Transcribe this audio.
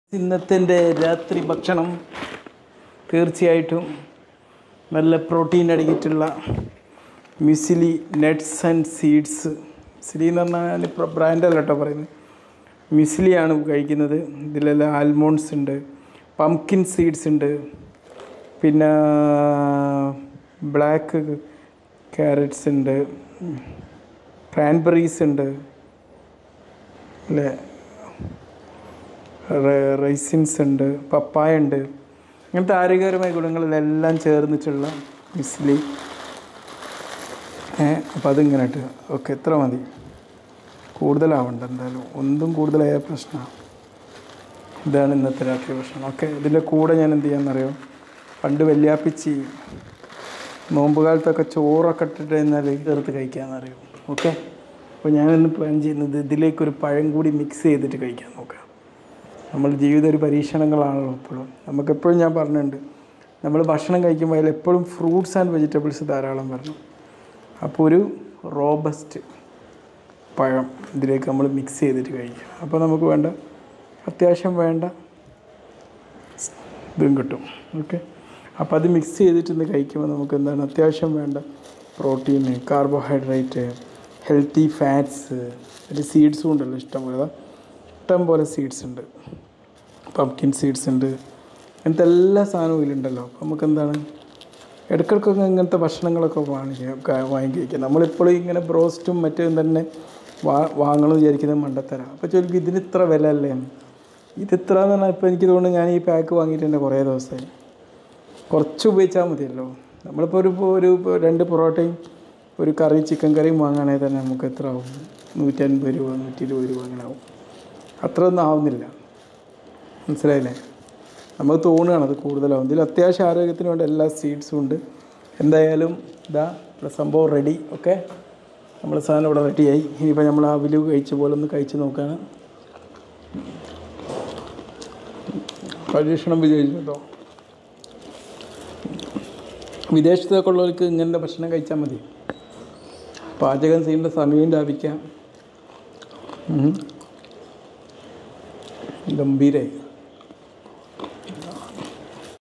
ഇന്നത്തെ രാത്രി ഭക്ഷണം തീർച്ചയായിട്ടും നല്ല പ്രോട്ടീൻ അടങ്ങിയിട്ടുള്ള muesli nuts and seeds. Muesli എന്ന് പറഞ്ഞാൽ ഇപ്പോൾ ബ്രാൻഡല്ല കേട്ടോ പറയുന്നത്, മ്യൂസ്ലിയാണ് കഴിക്കുന്നത്. ഇതിലെല്ലാം ആൽമോണ്ട്സ് ഉണ്ട്, പംകിൻ സീഡ്സ് ഉണ്ട്, പിന്നെ ബ്ലാക്ക് ക്യാരറ്റ്സ് ഉണ്ട്, ക്രാൻബെറീസ് ഉണ്ട് അല്ലേ, റൈസിൻസ് ഉണ്ട്, പപ്പായ ഉണ്ട്. ഇങ്ങനത്തെ ആരോഗ്യകരമായ ഗുണങ്ങളിലെല്ലാം ചേർന്നിട്ടുള്ള മ്യൂസ്ലി. അപ്പോൾ അതിങ്ങനെ ഇട്ട് ഓക്കെ, എത്ര മതി, കൂടുതലാവണ്ട എന്തായാലും, ഒന്നും കൂടുതലായ പ്രശ്നമാണ്. ഇതാണ് ഇന്നത്തെ രാത്രി ഭക്ഷണം. ഓക്കെ, ഇതിൻ്റെ കൂടെ ഞാൻ എന്ത് ചെയ്യാമെന്നറിയോ, പണ്ട് വല്യാപ്പിച്ചി നോമ്പ് കാലത്തൊക്കെ ചോറൊക്കെ ഇട്ടിട്ട് എന്നാൽ ചേർത്ത് കഴിക്കാമെന്നറിയോ. ഓക്കെ, അപ്പോൾ ഞാനിന്ന് പ്ലാൻ ചെയ്യുന്നത് ഇതിലേക്കൊരു പഴം കൂടി മിക്സ് ചെയ്തിട്ട് കഴിക്കാൻ നോക്കാം. നമ്മൾ ജീവിതം ഒരു പരീക്ഷണങ്ങളാണല്ലോ എപ്പോഴും. നമുക്കെപ്പോഴും ഞാൻ പറഞ്ഞിട്ടുണ്ട്, നമ്മൾ ഭക്ഷണം കഴിക്കുമ്പോൾ അതിൽ എപ്പോഴും ഫ്രൂട്ട്സ് ആൻഡ് വെജിറ്റബിൾസ് ധാരാളം വരണം. അപ്പോൾ ഒരു റോബസ്റ്റ് പഴം ഇതിലേക്ക് നമ്മൾ മിക്സ് ചെയ്തിട്ട് കഴിക്കുക. അപ്പോൾ നമുക്ക് വേണ്ട അത്യാവശ്യം വേണ്ട ഇതും കിട്ടും. ഓക്കെ, അപ്പോൾ അത് മിക്സ് ചെയ്തിട്ടൊന്ന് കഴിക്കുമ്പോൾ നമുക്ക് എന്താണ് അത്യാവശ്യം വേണ്ട പ്രോട്ടീന്, കാർബോഹൈഡ്രേറ്റ്, ഹെൽത്തി ഫാറ്റ്സ്, ഒരു സീഡ്സും ഉണ്ടല്ലോ ഇഷ്ടം പോലെ സീഡ്സ് ഉണ്ട്, പംകിൻ സീഡ്സ് ഉണ്ട്, അങ്ങനത്തെ എല്ലാ സാധനവും ഇതിലുണ്ടല്ലോ. അപ്പോൾ നമുക്ക് എന്താണ് ഇടയ്ക്കിടയ്ക്കൊക്കെ ഇങ്ങനത്തെ ഭക്ഷണങ്ങളൊക്കെ വാങ്ങി കഴിക്കുക. നമ്മളിപ്പോഴും ഇങ്ങനെ ബ്രോസ്റ്റും മറ്റും തന്നെ വാങ്ങണമെന്ന് വിചാരിക്കുന്നത് മണ്ടത്തരം. അപ്പോൾ ചോദിക്കും ഇതിന് ഇത്ര വില അല്ലേ, ഇതിത്ര എന്ന് പറഞ്ഞാൽ ഇപ്പോൾ എനിക്ക് തോന്നുന്നു ഞാൻ ഈ പാക്ക് വാങ്ങിയിട്ട് തന്നെ കുറേ ദിവസമായി. കുറച്ച് ഉപയോഗിച്ചാൽ മതിയല്ലോ. നമ്മളിപ്പോൾ ഒരു 2 പൊറോട്ടയും ഒരു കറി, ചിക്കൻ കറിയും വാങ്ങുകയാണെങ്കിൽ തന്നെ നമുക്ക് എത്ര ആവും, 150 രൂപ 120 രൂപ അങ്ങനെ ആവും. അത്ര ഒന്നും ആവുന്നില്ല, മനസ്സിലായില്ലേ. നമുക്ക് തോന്നുകയാണ് അത് കൂടുതലാവും. ഇതിൽ അത്യാവശ്യം ആരോഗ്യത്തിന് വേണ്ട എല്ലാ സീഡ്സും ഉണ്ട്. എന്തായാലും ഇതാ സംഭവം റെഡി. ഓക്കെ, നമ്മൾ സാധനം ഇവിടെ റെഡിയായി. ഇനിയിപ്പോൾ നമ്മൾ ആ വിലു കഴിച്ച പോലെ ഒന്ന് കഴിച്ച് നോക്കാണ്. പരീക്ഷണം വിജയിച്ചു കേട്ടോ. വിദേശത്തൊക്കെ ഉള്ളവർക്ക് ഇങ്ങനത്തെ ഭക്ഷണം കഴിച്ചാൽ മതി. പാചകം ചെയ്യേണ്ട സമയം ലാഭിക്കാം. ഗംഭീരമായി.